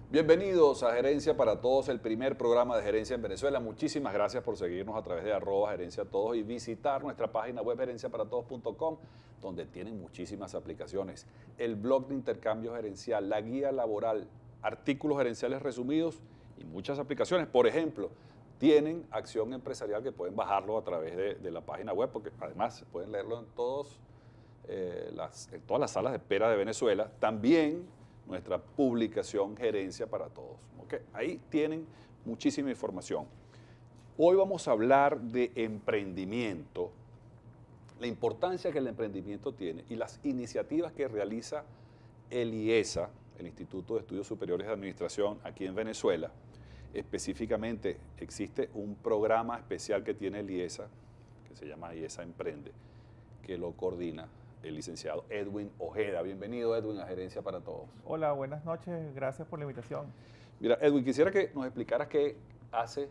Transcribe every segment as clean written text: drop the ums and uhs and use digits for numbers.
Bienvenidos a Gerencia para Todos, el primer programa de gerencia en Venezuela. Muchísimas gracias por seguirnos a través de @gerencia todos y visitar nuestra página web gerenciaparatodos.com, donde tienen muchísimas aplicaciones. El blog de intercambio gerencial, la guía laboral, artículos gerenciales resumidos y muchas aplicaciones. Por ejemplo, tienen acción empresarial que pueden bajarlo a través de la página web, porque además pueden leerlo en todas las salas de espera de Venezuela. También nuestra publicación Gerencia para Todos. ¿Okay? Ahí tienen muchísima información. Hoy vamos a hablar de emprendimiento, la importancia que el emprendimiento tiene y las iniciativas que realiza el IESA, el Instituto de Estudios Superiores de Administración, aquí en Venezuela. Específicamente existe un programa especial que tiene el IESA, que se llama IESA Emprende, que lo coordina el licenciado Edwin Ojeda. Bienvenido, Edwin, a Gerencia para Todos. Hola, buenas noches, gracias por la invitación. Mira, Edwin, quisiera que nos explicaras qué hace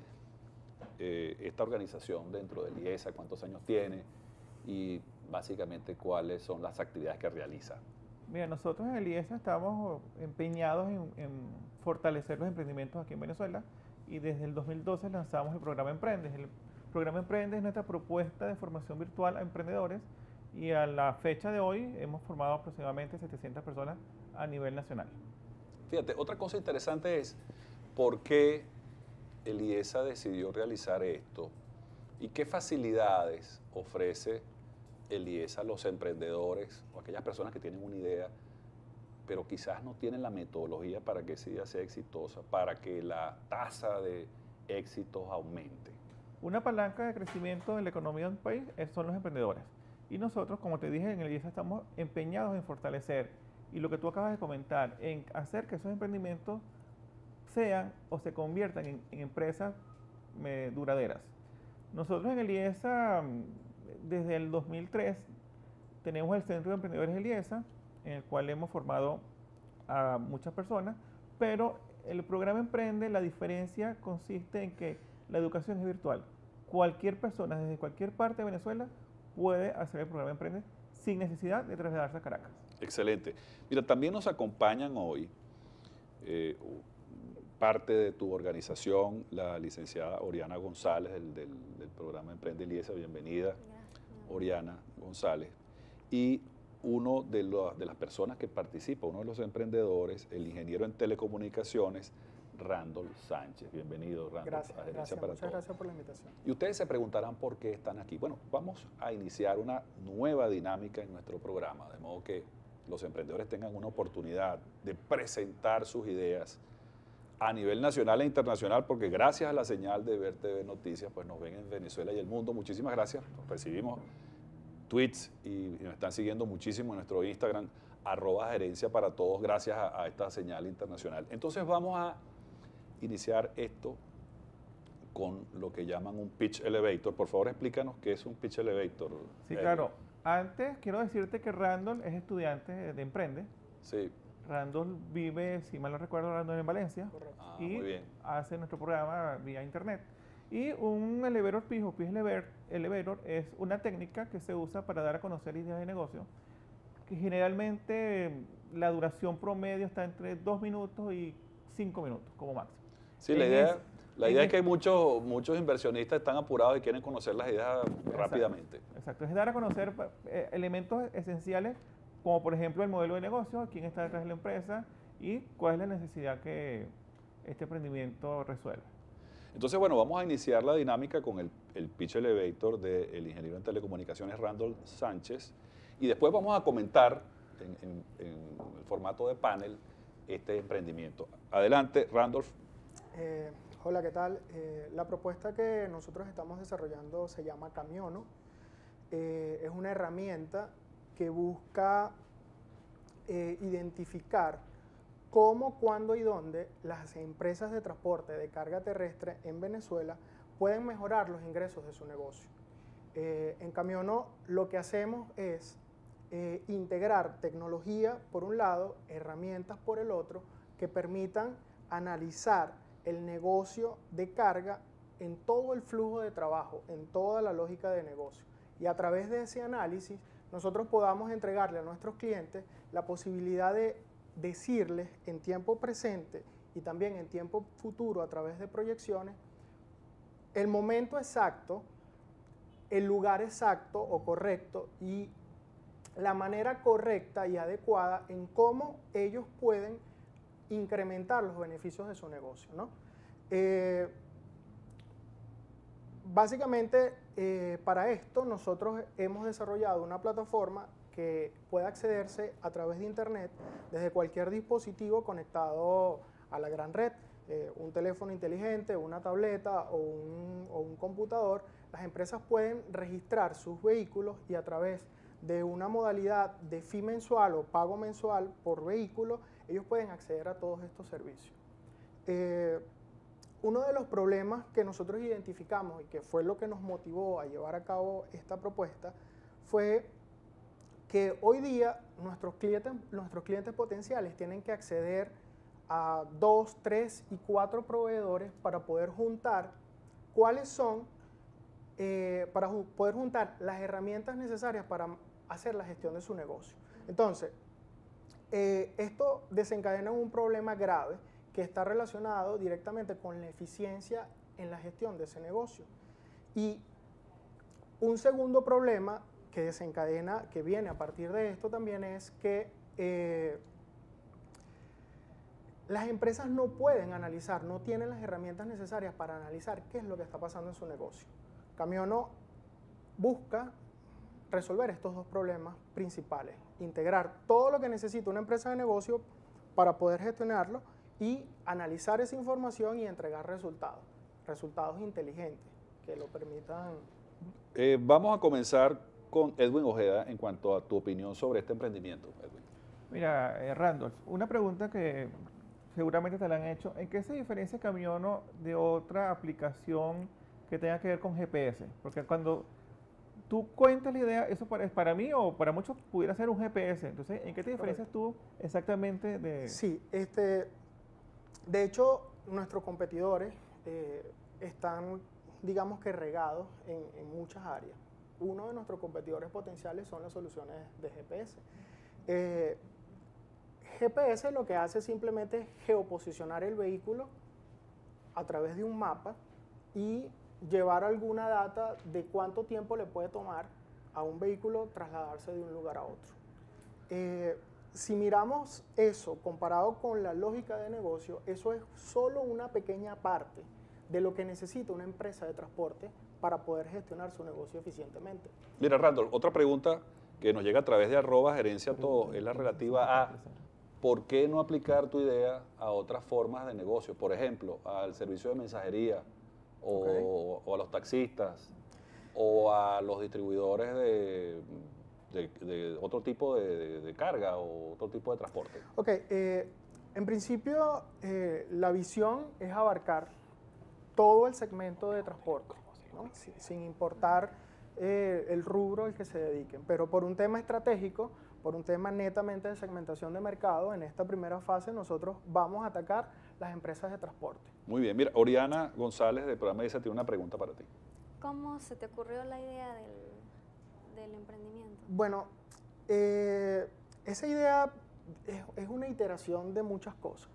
esta organización dentro del IESA, cuántos años tiene y básicamente cuáles son las actividades que realiza. Mira, nosotros en el IESA estamos empeñados en fortalecer los emprendimientos aquí en Venezuela y desde el 2012 lanzamos el programa Emprende. El programa Emprende es nuestra propuesta de formación virtual a emprendedores y a la fecha de hoy hemos formado aproximadamente 700 personas a nivel nacional. Fíjate, otra cosa interesante es por qué el IESA decidió realizar esto y qué facilidades ofrece el IESA a los emprendedores o aquellas personas que tienen una idea, pero quizás no tienen la metodología para que esa idea sea exitosa, para que la tasa de éxitos aumente. Una palanca de crecimiento de la economía de un país son los emprendedores. Y nosotros, como te dije, en el IESA estamos empeñados en fortalecer y lo que tú acabas de comentar, en hacer que esos emprendimientos sean o se conviertan en empresas duraderas. Nosotros en el IESA, desde el 2003, tenemos el Centro de Emprendedores del IESA, en el cual hemos formado a muchas personas, pero el programa Emprende, la diferencia consiste en que la educación es virtual. Cualquier persona desde cualquier parte de Venezuela puede hacer el programa Emprende sin necesidad de trasladarse a Caracas. Excelente. Mira, también nos acompañan hoy parte de tu organización, la licenciada Oriana González del programa Emprende IESA. Bienvenida, Oriana González. Y uno de las personas que participa, uno de los emprendedores, el ingeniero en telecomunicaciones, Randolph Sánchez. Bienvenido, Randolph, a Gerencia para Todos. Muchas gracias por la invitación. Y ustedes se preguntarán por qué están aquí. Bueno, vamos a iniciar una nueva dinámica en nuestro programa, de modo que los emprendedores tengan una oportunidad de presentar sus ideas a nivel nacional e internacional, porque gracias a la señal de Ver TV Noticias, pues nos ven en Venezuela y el mundo. Muchísimas gracias. Recibimos tweets y nos están siguiendo muchísimo en nuestro Instagram, @gerencia para todos, gracias a esta señal internacional. Entonces vamos a iniciar esto con lo que llaman un pitch elevator. Por favor, explícanos qué es un pitch elevator. Sí, claro. Antes quiero decirte que Randolph es estudiante de Emprende. Sí. Randolph vive, si mal no recuerdo, Randolph en Valencia. Correcto. Y muy bien. hace nuestro programa vía internet. Y un elevator pitch o pitch elevator es una técnica que se usa para dar a conocer ideas de negocio, que generalmente la duración promedio está entre 2 minutos y 5 minutos como máximo. Sí, la idea es que muchos inversionistas están apurados y quieren conocer las ideas rápidamente. Exacto, es dar a conocer elementos esenciales como por ejemplo el modelo de negocio, quién está detrás de la empresa y cuál es la necesidad que este emprendimiento resuelve. Entonces, bueno, vamos a iniciar la dinámica con el pitch elevator del ingeniero en telecomunicaciones Randolph Sánchez y después vamos a comentar en el formato de panel este emprendimiento. Adelante, Randolph. Hola, ¿qué tal? La propuesta que nosotros estamos desarrollando se llama Camiono. Es una herramienta que busca identificar cómo, cuándo y dónde las empresas de transporte de carga terrestre en Venezuela pueden mejorar los ingresos de su negocio. En Camiono lo que hacemos es integrar tecnología por un lado, herramientas por el otro, que permitan analizar el negocio de carga en todo el flujo de trabajo, en toda la lógica de negocio. Y a través de ese análisis nosotros podamos entregarle a nuestros clientes la posibilidad de decirles en tiempo presente y también en tiempo futuro a través de proyecciones, el momento exacto, el lugar exacto o correcto y la manera correcta y adecuada en cómo ellos pueden incrementar los beneficios de su negocio, ¿no? Básicamente, para esto nosotros hemos desarrollado una plataforma que puede accederse a través de Internet desde cualquier dispositivo conectado a la gran red, un teléfono inteligente, una tableta o un computador. Las empresas pueden registrar sus vehículos y a través de una modalidad de fee mensual o pago mensual por vehículo, ellos pueden acceder a todos estos servicios. Uno de los problemas que nosotros identificamos y que fue lo que nos motivó a llevar a cabo esta propuesta fue que hoy día nuestros clientes potenciales tienen que acceder a 2, 3 y 4 proveedores para poder juntar cuáles son, para poder juntar las herramientas necesarias para hacer la gestión de su negocio. Entonces, esto desencadena un problema grave que está relacionado directamente con la eficiencia en la gestión de ese negocio. Y un segundo problema que desencadena, que viene a partir de esto también es que las empresas no pueden analizar, no tienen las herramientas necesarias para analizar qué es lo que está pasando en su negocio. Camiono busca resolver estos dos problemas principales, integrar todo lo que necesita una empresa de negocio para poder gestionarlo y analizar esa información y entregar resultados inteligentes que lo permitan. Vamos a comenzar con Edwin Ojeda en cuanto a tu opinión sobre este emprendimiento, Edwin. Mira, Randolph, una pregunta que seguramente te la han hecho. ¿En qué se diferencia Camiono de otra aplicación que tenga que ver con GPS? Porque cuando tú cuentas la idea, eso para mí o para muchos pudiera ser un GPS. Entonces, ¿en qué te diferencias tú exactamente de...? Sí, de hecho, nuestros competidores están, digamos que regados en muchas áreas. Uno de nuestros competidores potenciales son las soluciones de GPS. GPS lo que hace simplemente es geoposicionar el vehículo a través de un mapa y llevar alguna data de cuánto tiempo le puede tomar a un vehículo trasladarse de un lugar a otro. Si miramos eso comparado con la lógica de negocio, eso es solo una pequeña parte de lo que necesita una empresa de transporte para poder gestionar su negocio eficientemente. Mira, Randolph, otra pregunta que nos llega a través de @gerenciatodos es la relativa a ¿por qué no aplicar tu idea a otras formas de negocio? Por ejemplo, al servicio de mensajería o a los taxistas o a los distribuidores de otro tipo de carga o otro tipo de transporte. Ok, en principio la visión es abarcar todo el segmento de transporte, ¿no? Sin importar el rubro al que se dediquen, pero por un tema estratégico, por un tema netamente de segmentación de mercado, en esta primera fase nosotros vamos a atacar las empresas de transporte. Muy bien, mira, Oriana González del programa ISA tiene una pregunta para ti. ¿Cómo se te ocurrió la idea del emprendimiento? Bueno, esa idea es una iteración de muchas cosas.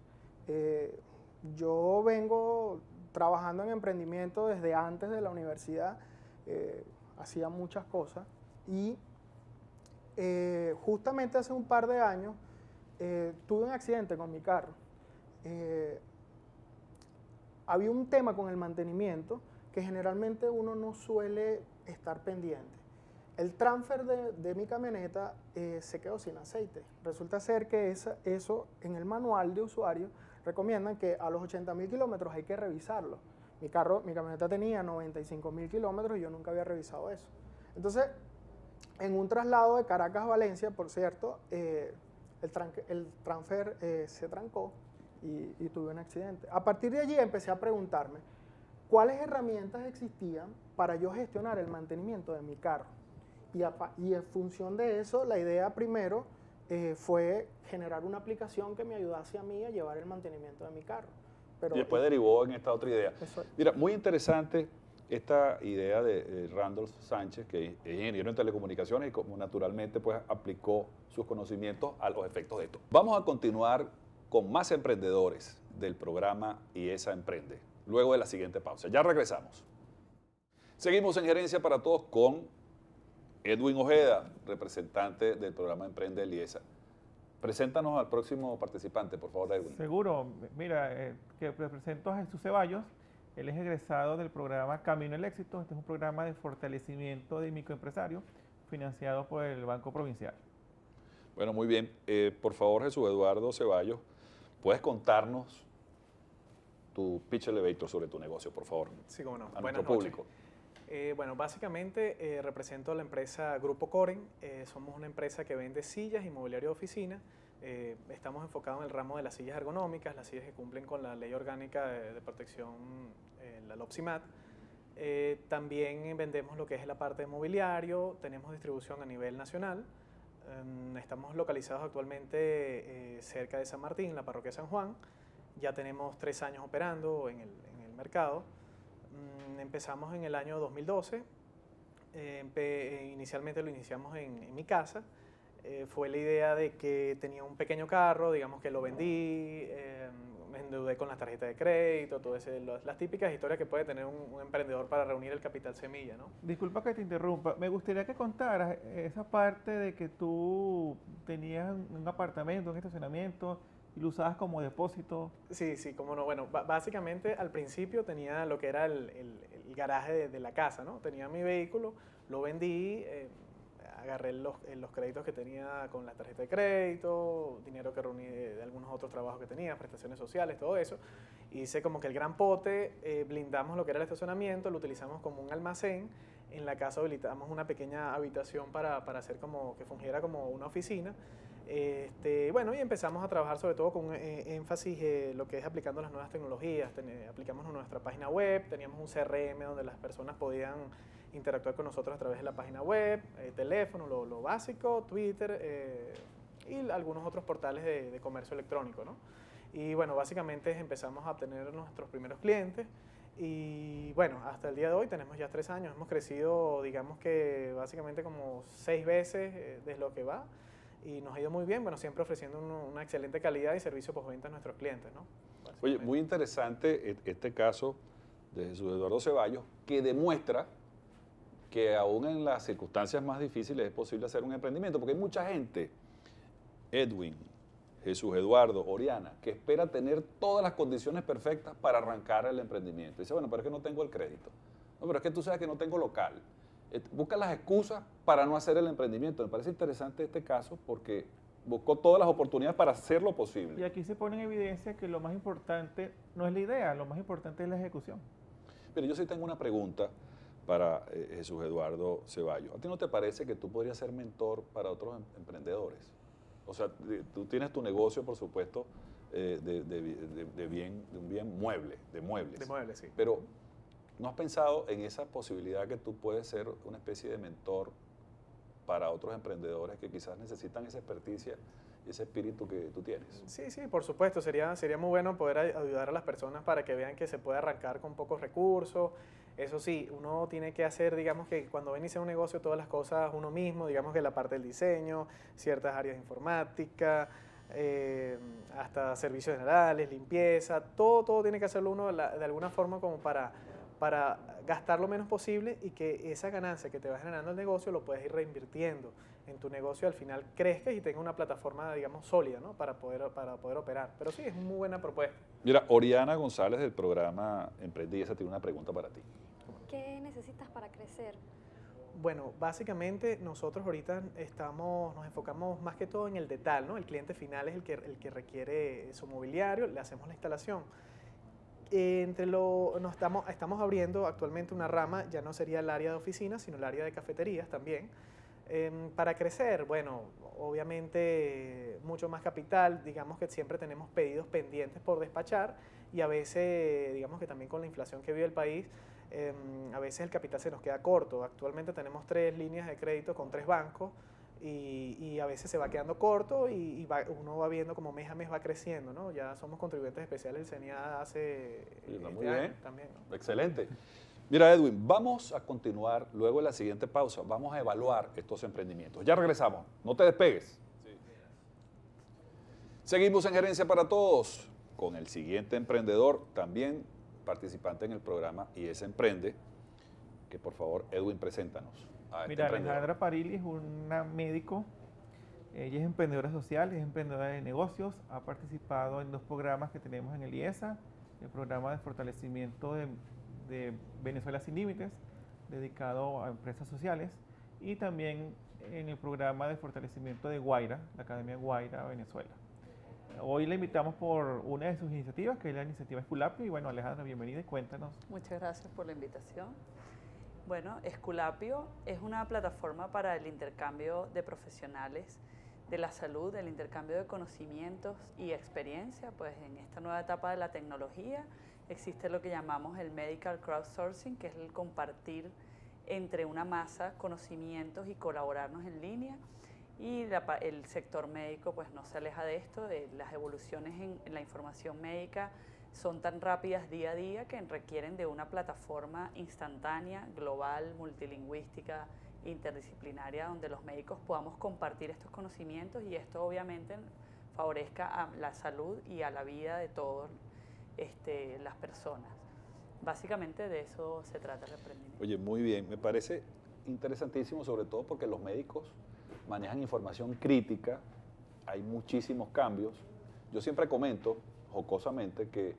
Yo vengo trabajando en emprendimiento desde antes de la universidad, hacía muchas cosas y justamente hace un par de años tuve un accidente con mi carro. Había un tema con el mantenimiento que generalmente uno no suele estar pendiente. El transfer de mi camioneta se quedó sin aceite. Resulta ser que eso en el manual de usuario recomiendan que a los 80.000 kilómetros hay que revisarlo. Mi camioneta tenía 95.000 kilómetros y yo nunca había revisado eso. Entonces, en un traslado de Caracas a Valencia, por cierto, el transfer se trancó y tuve un accidente. A partir de allí empecé a preguntarme cuáles herramientas existían para yo gestionar el mantenimiento de mi carro. Y en función de eso, la idea primero fue generar una aplicación que me ayudase a mí a llevar el mantenimiento de mi carro. Y después derivó en esta otra idea. Mira, muy interesante esta idea de Randolph Sánchez, que es ingeniero en telecomunicaciones y como naturalmente pues aplicó sus conocimientos a los efectos de esto. Vamos a continuar con más emprendedores del programa IESA Emprende, luego de la siguiente pausa. Ya regresamos. Seguimos en Gerencia para Todos con Edwin Ojeda, representante del programa Emprende del IESA. Preséntanos al próximo participante, por favor, Edwin. Seguro. Mira, que presento a Jesús Ceballos. Él es egresado del programa Camino al Éxito. Este es un programa de fortalecimiento de microempresarios financiado por el Banco Provincial. Bueno, muy bien. Por favor, Jesús Eduardo Ceballos, ¿puedes contarnos tu pitch elevator sobre tu negocio, por favor? Sí, cómo no. A Buenas nuestro noches. público. Bueno, básicamente represento a la empresa Grupo Coren. Somos una empresa que vende sillas y mobiliario de oficina. Estamos enfocados en el ramo de las sillas ergonómicas, las sillas que cumplen con la ley orgánica de protección, la LOPSIMAT. También vendemos lo que es la parte de mobiliario, tenemos distribución a nivel nacional. Estamos localizados actualmente cerca de San Martín, en la parroquia San Juan. Ya tenemos 3 años operando en el mercado. Empezamos en el año 2012. Inicialmente lo iniciamos en mi casa. Fue la idea de que tenía un pequeño carro, digamos que lo vendí, me endeudé con las tarjetas de crédito, las típicas historias que puede tener un emprendedor para reunir el capital semilla, ¿no? Disculpa que te interrumpa. Me gustaría que contaras esa parte de que tú tenías un apartamento, un estacionamiento y lo usabas como depósito. Sí, sí, cómo no. Bueno, básicamente al principio tenía lo que era el garaje de la casa, ¿no? Tenía mi vehículo, lo vendí, agarré los créditos que tenía con la tarjeta de crédito, dinero que reuní de algunos otros trabajos que tenía, prestaciones sociales, todo eso. Hice como que el gran pote, blindamos lo que era el estacionamiento, lo utilizamos como un almacén. En la casa habilitamos una pequeña habitación para hacer como que fungiera como una oficina. Bueno, y empezamos a trabajar sobre todo con énfasis lo que es aplicando las nuevas tecnologías. Aplicamos nuestra página web, teníamos un CRM donde las personas podían interactuar con nosotros a través de la página web, teléfono, lo básico, Twitter y algunos otros portales de comercio electrónico, ¿no? Y bueno, básicamente empezamos a obtener nuestros primeros clientes y bueno, hasta el día de hoy tenemos ya 3 años. Hemos crecido, digamos que básicamente como 6 veces desde lo que va y nos ha ido muy bien, bueno, siempre ofreciendo una excelente calidad y servicio postventa a nuestros clientes, ¿no? Oye, muy interesante este caso de Jesús Eduardo Ceballos, que demuestra que aún en las circunstancias más difíciles es posible hacer un emprendimiento, porque hay mucha gente, Edwin, Jesús Eduardo, Oriana, que espera tener todas las condiciones perfectas para arrancar el emprendimiento. Dice, bueno, pero es que no tengo el crédito. No, pero es que tú sabes que no tengo local. Busca las excusas para no hacer el emprendimiento. Me parece interesante este caso porque buscó todas las oportunidades para hacerlo posible. Y aquí se pone en evidencia que lo más importante no es la idea, lo más importante es la ejecución. Pero yo sí tengo una pregunta para Jesús Eduardo Ceballos. ¿A ti no te parece que tú podrías ser mentor para otros emprendedores? O sea, tú tienes tu negocio, por supuesto, de un bien mueble, de muebles. De muebles, sí. Pero ¿no has pensado en esa posibilidad que tú puedes ser una especie de mentor para otros emprendedores que quizás necesitan esa experticia y ese espíritu que tú tienes? Sí, sí, por supuesto. Sería muy bueno poder ayudar a las personas para que vean que se puede arrancar con pocos recursos. Eso sí, uno tiene que hacer, digamos que cuando va a iniciar un negocio, todas las cosas uno mismo, digamos que la parte del diseño, ciertas áreas de informática, hasta servicios generales, limpieza, todo tiene que hacerlo uno de alguna forma como para gastar lo menos posible y que esa ganancia que te va generando el negocio lo puedes ir reinvirtiendo en tu negocio, al final crezcas y tengas una plataforma, digamos, sólida, ¿no? para poder operar. Pero sí, es una muy buena propuesta. Mira, Oriana González del programa Emprende IESA tiene una pregunta para ti. ¿Qué necesitas para crecer? Bueno, básicamente nosotros ahorita nos enfocamos más que todo en el detalle, ¿no? El cliente final es el que requiere su mobiliario, le hacemos la instalación. Estamos abriendo actualmente una rama, ya no sería el área de oficinas, sino el área de cafeterías también. Para crecer, bueno, obviamente mucho más capital, digamos que siempre tenemos pedidos pendientes por despachar y a veces, digamos que también con la inflación que vive el país, a veces el capital se nos queda corto. Actualmente tenemos 3 líneas de crédito con 3 bancos y a veces se va quedando corto y uno va viendo como mes a mes va creciendo, ¿no? Ya somos contribuyentes especiales del CENIA hace muy bien. También, ¿no? Excelente. Mira, Edwin, vamos a continuar luego de la siguiente pausa. Vamos a evaluar estos emprendimientos. Ya regresamos. No te despegues. Sí. Seguimos en Gerencia para Todos. con el siguiente emprendedor, también participante en el programa IES Emprende, que por favor, Edwin, preséntanos a este Mira, emprendedor. Alejandra Parili es una médico, ella es emprendedora social, es emprendedora de negocios, ha participado en 2 programas que tenemos en el IESA, el programa de fortalecimiento de Venezuela Sin Límites, dedicado a empresas sociales, y también en el programa de fortalecimiento de Guaira, la Academia Guaira Venezuela. Hoy la invitamos por una de sus iniciativas, que es la iniciativa Esculapio, y bueno, Alejandra, bienvenida y cuéntanos. Muchas gracias por la invitación. Bueno, Esculapio es una plataforma para el intercambio de profesionales de la salud, el intercambio de conocimientos y experiencia. Pues en esta nueva etapa de la tecnología existe lo que llamamos el medical crowdsourcing, que es el compartir entre una masa conocimientos y colaborarnos en línea. Y el sector médico pues no se aleja de esto, de las evoluciones en la información médica son tan rápidas día a día que requieren de una plataforma instantánea, global, multilingüística, interdisciplinaria, donde los médicos podamos compartir estos conocimientos y esto obviamente favorezca a la salud y a la vida de todas las personas. Básicamente de eso se trata el emprendimiento. Oye, muy bien, me parece interesantísimo, sobre todo porque los médicos manejan información crítica, hay muchísimos cambios. Yo siempre comento, jocosamente, que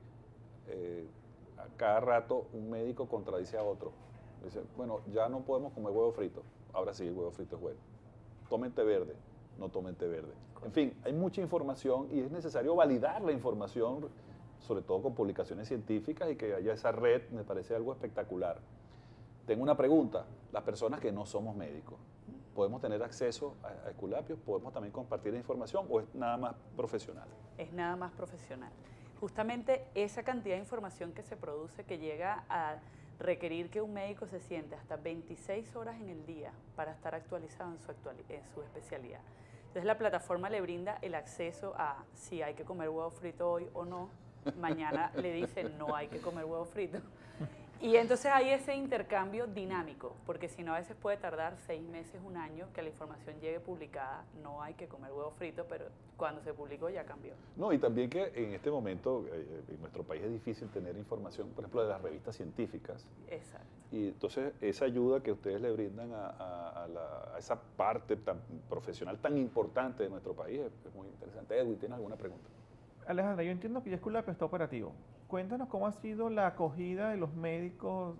a cada rato un médico contradice a otro. Dice, bueno, ya no podemos comer huevo frito, ahora sí, el huevo frito es bueno. Tomen té verde, no tomen té verde. En fin, hay mucha información y es necesario validar la información, sobre todo con publicaciones científicas, y que haya esa red me parece algo espectacular. Tengo una pregunta, las personas que no somos médicos, ¿podemos tener acceso a Esculapio? ¿Podemos también compartir la información o es nada más profesional? Es nada más profesional. Justamente esa cantidad de información que se produce, que llega a requerir que un médico se siente hasta 26 horas en el día para estar actualizado en su especialidad. Entonces la plataforma le brinda el acceso a si hay que comer huevo frito hoy o no. Mañana le dicen no hay que comer huevo frito. Y entonces hay ese intercambio dinámico, porque si no a veces puede tardar 6 meses, 1 año que la información llegue publicada. No hay que comer huevo frito, pero cuando se publicó ya cambió. No, y también que en este momento en nuestro país es difícil tener información, por ejemplo, de las revistas científicas. Exacto. Y entonces esa ayuda que ustedes le brindan a esa parte tan profesional tan importante de nuestro país es muy interesante. Edwin, ¿tienes alguna pregunta? Alejandra, yo entiendo que ya Esculapio está operativo. Cuéntanos cómo ha sido la acogida de los médicos.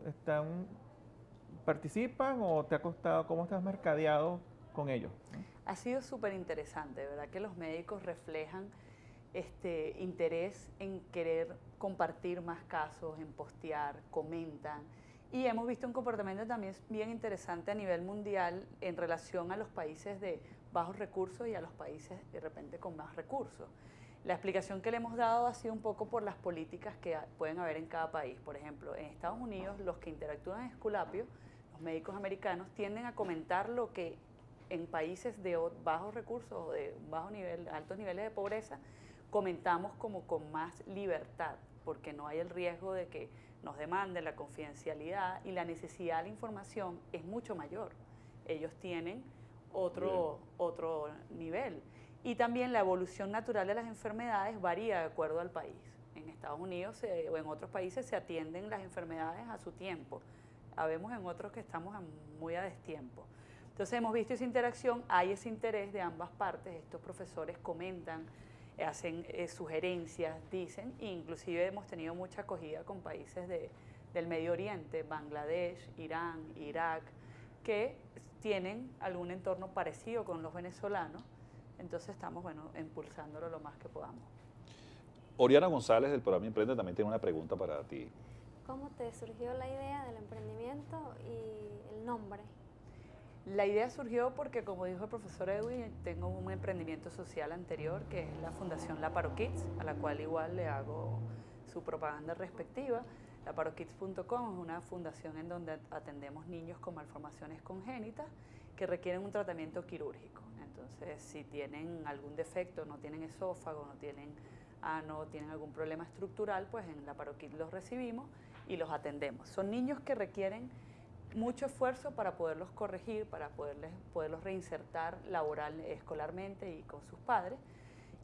¿Participan o te ha costado? ¿Cómo estás mercadeado con ellos? Ha sido súper interesante, de verdad que los médicos reflejan interés en querer compartir más casos, en postear, comentan. Y hemos visto un comportamiento también bien interesante a nivel mundial en relación a los países de bajos recursos y a los países de repente con más recursos. La explicación que le hemos dado ha sido un poco por las políticas que pueden haber en cada país. Por ejemplo, en Estados Unidos, los que interactúan en Esculapio, los médicos americanos, tienden a comentar lo que en países de bajos recursos o de altos niveles de pobreza, comentamos como con más libertad, porque no hay el riesgo de que nos demanden la confidencialidad y la necesidad de la información es mucho mayor. Ellos tienen otro nivel. Y también la evolución natural de las enfermedades varía de acuerdo al país. En Estados Unidos o en otros países se atienden las enfermedades a su tiempo. Habemos en otros que estamos muy a destiempo. Entonces hemos visto esa interacción, hay ese interés de ambas partes. Estos profesores comentan, hacen sugerencias, dicen, e inclusive hemos tenido mucha acogida con países del Medio Oriente, Bangladesh, Irán, Irak, que tienen algún entorno parecido con los venezolanos. Entonces estamos, impulsándolo lo más que podamos. Oriana González del programa Emprende también tiene una pregunta para ti. ¿Cómo te surgió la idea del emprendimiento y el nombre? La idea surgió porque, como dijo el profesor Edwin, tengo un emprendimiento social anterior que es la Fundación La Paro Kids, a la cual igual le hago su propaganda respectiva. LaParoKids.com es una fundación en donde atendemos niños con malformaciones congénitas que requieren un tratamiento quirúrgico. Entonces, si tienen algún defecto, no tienen esófago, no tienen ano, tienen algún problema estructural, pues en La Paro Kids los recibimos y los atendemos. Son niños que requieren mucho esfuerzo para poderlos corregir, para poderlos reinsertar escolarmente y con sus padres.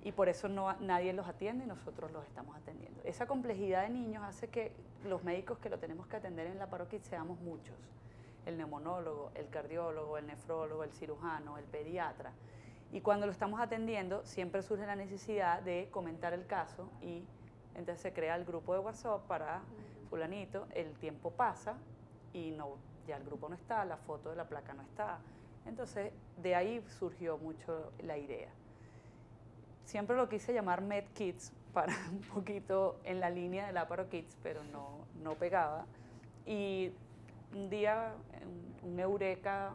y por eso nadie los atiende y nosotros los estamos atendiendo. Esa complejidad de niños hace que los médicos que lo tenemos que atender en la paroquia seamos muchos. El neumonólogo, el cardiólogo, el nefrólogo, el cirujano, el pediatra. Y cuando lo estamos atendiendo, siempre surge la necesidad de comentar el caso y entonces se crea el grupo de WhatsApp para fulanito, el tiempo pasa y ya el grupo no está, la foto de la placa no está. Entonces, de ahí surgió mucho la idea. Siempre lo quise llamar MedKids para un poquito en la línea de Láparo Kids, pero no pegaba. Y un día, un eureka,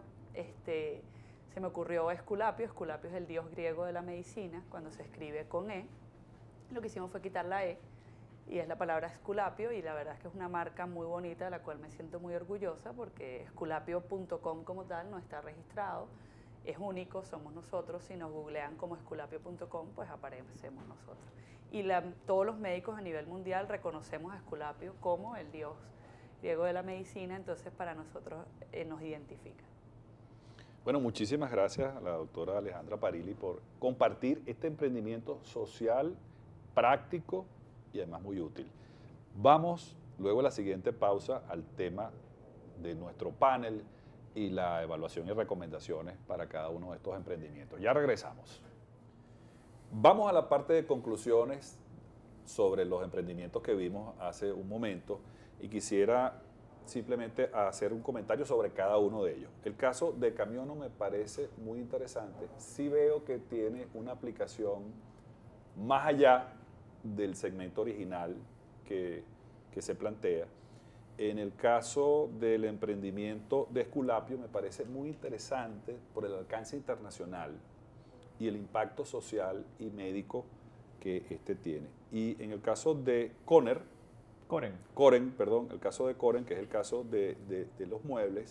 se me ocurrió Esculapio. Esculapio es el dios griego de la medicina, cuando se escribe con E. Lo que hicimos fue quitar la E, y es la palabra Esculapio, y la verdad es que es una marca muy bonita de la cual me siento muy orgullosa, porque esculapio.com como tal no está registrado, es único, somos nosotros. Si nos googlean como esculapio.com, pues aparecemos nosotros. Y todos los médicos a nivel mundial reconocemos a Esculapio como el dios griego de la medicina, entonces para nosotros nos identifica. Bueno, muchísimas gracias a la doctora Alejandra Parili por compartir este emprendimiento social, práctico y además muy útil. Vamos luego a la siguiente pausa al tema de nuestro panel y la evaluación y recomendaciones para cada uno de estos emprendimientos. Ya regresamos. Vamos a la parte de conclusiones sobre los emprendimientos que vimos hace un momento y quisiera simplemente hacer un comentario sobre cada uno de ellos. El caso de Camiono me parece muy interesante. Sí veo que tiene una aplicación más allá del segmento original que se plantea. En el caso del emprendimiento de Esculapio me parece muy interesante por el alcance internacional y el impacto social y médico que tiene. Y en el caso de Coren, el caso de Coren, que es el caso de los muebles,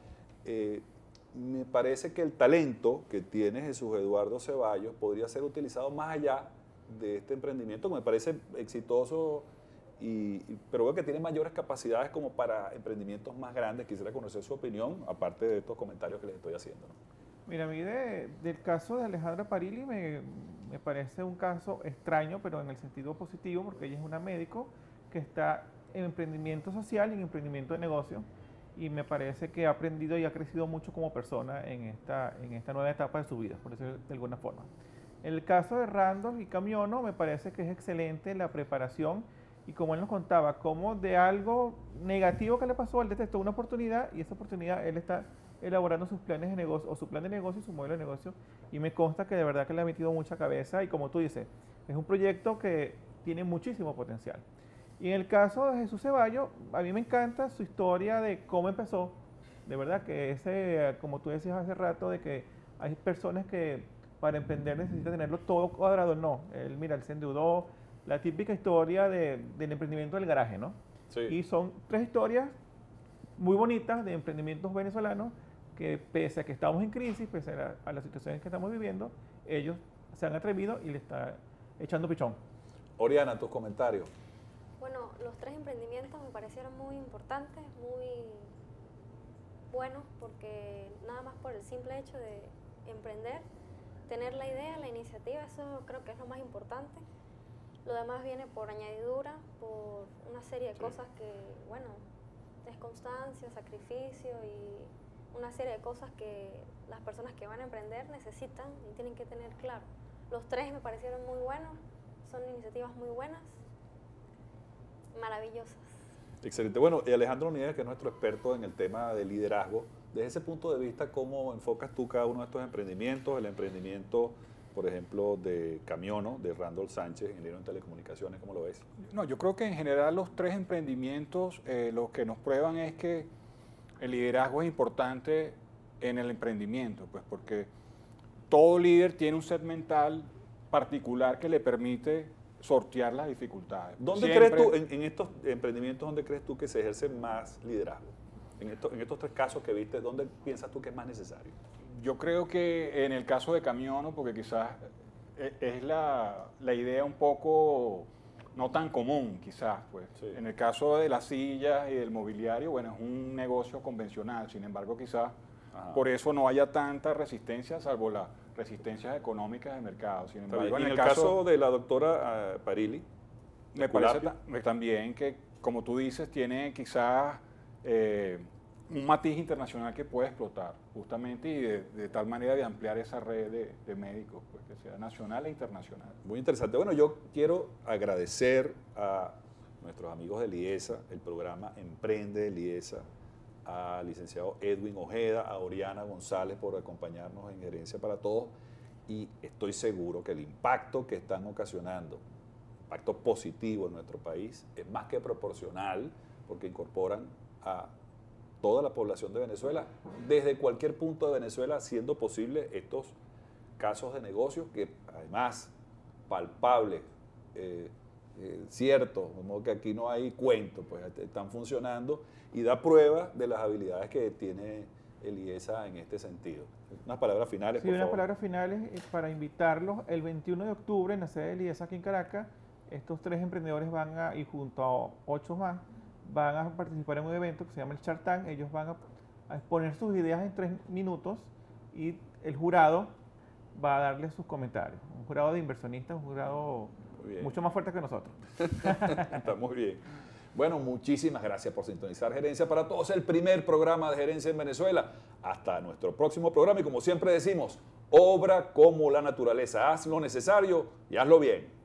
me parece que el talento que tiene Jesús Eduardo Ceballos podría ser utilizado más allá de este emprendimiento, que me parece exitoso, pero veo que tiene mayores capacidades como para emprendimientos más grandes. Quisiera conocer su opinión, aparte de estos comentarios que les estoy haciendo, ¿no? Mira, a mí del caso de Alejandra Parili me parece un caso extraño, pero en el sentido positivo, porque ella es una médico que está en emprendimiento social y en emprendimiento de negocio, y me parece que ha aprendido y ha crecido mucho como persona en esta nueva etapa de su vida, por decirlo de alguna forma. En el caso de Randolph y Camiono, me parece que es excelente la preparación, y como él nos contaba, como de algo negativo que le pasó, él detectó una oportunidad, y esa oportunidad él está elaborando sus planes de negocio, o su plan de negocio y su modelo de negocio, y me consta que de verdad que le ha metido mucha cabeza, y como tú dices, es un proyecto que tiene muchísimo potencial. Y en el caso de Jesús Ceballos, a mí me encanta su historia de cómo empezó, de verdad que como tú decías hace rato, de que hay personas que para emprender necesitan tenerlo todo cuadrado. No, él se endeudó, la típica historia del emprendimiento del garaje, ¿no? Sí. Y son 3 historias muy bonitas de emprendimientos venezolanos que, pese a que estamos en crisis, pese a las situaciones que estamos viviendo, ellos se han atrevido y le están echando pichón. Oriana, tus comentarios. Bueno, los 3 emprendimientos me parecieron muy importantes, muy buenos, porque nada más por el simple hecho de emprender, tener la idea, la iniciativa, eso creo que es lo más importante. Lo demás viene por añadidura, por una serie de cosas que, bueno, es constancia, sacrificio y una serie de cosas que las personas que van a emprender necesitan y tienen que tener claro. Los 3 me parecieron muy buenos, son iniciativas muy buenas, maravillosas. Excelente. Bueno, y Alejandro Nieves, que es nuestro experto en el tema de liderazgo, desde ese punto de vista, ¿cómo enfocas tú cada uno de estos emprendimientos? El emprendimiento, por ejemplo, de Camiono, de Randolph Sánchez, ingeniero en telecomunicaciones, ¿cómo lo ves? No, yo creo que en general los 3 emprendimientos lo que nos prueban es que el liderazgo es importante en el emprendimiento, pues porque todo líder tiene un set mental particular que le permite sortear las dificultades. ¿Dónde crees tú, en estos emprendimientos, dónde crees tú que se ejerce más liderazgo? En estos 3 casos que viste, ¿dónde piensas tú que es más necesario? Yo creo que en el caso de Camiono, porque quizás es la idea un poco no tan común, quizás, pues. Sí. En el caso de las sillas y del mobiliario, bueno, es un negocio convencional, sin embargo, quizás Ajá. por eso no haya tanta resistencia, salvo las resistencias económicas del mercado. Sin Está embargo, bien. Y en el caso de la doctora Parilli, me parece Esculapio. también que, como tú dices, tiene quizás un matiz internacional que puede explotar, justamente, y de tal manera de ampliar esa red de médicos, pues, que sea nacional e internacional. Muy interesante. Bueno, yo quiero agradecer a nuestros amigos de LIESA, el programa Emprende de LIESA, al licenciado Edwin Ojeda, a Oriana González por acompañarnos en Gerencia para Todos, y estoy seguro que el impacto que están ocasionando, impacto positivo en nuestro país, es más que proporcional, porque incorporan a toda la población de Venezuela, desde cualquier punto de Venezuela, siendo posible estos casos de negocios que además palpables, ciertos, como que aquí no hay cuento, pues están funcionando y da prueba de las habilidades que tiene el IESA en este sentido. Unas palabras finales, Sí, por unas favor. palabras finales para invitarlos. El 21 de octubre en la sede del IESA aquí en Caracas, estos 3 emprendedores van a, y junto a 8 más, van a participar en un evento que se llama el Shark Tank. Ellos van a exponer sus ideas en 3 minutos y el jurado va a darles sus comentarios. Un jurado de inversionistas, un jurado Muy bien. mucho más fuerte que nosotros. Está muy bien. Bueno, muchísimas gracias por sintonizar Gerencia para Todos, el primer programa de gerencia en Venezuela. Hasta nuestro próximo programa y como siempre decimos, obra como la naturaleza. Haz lo necesario y hazlo bien.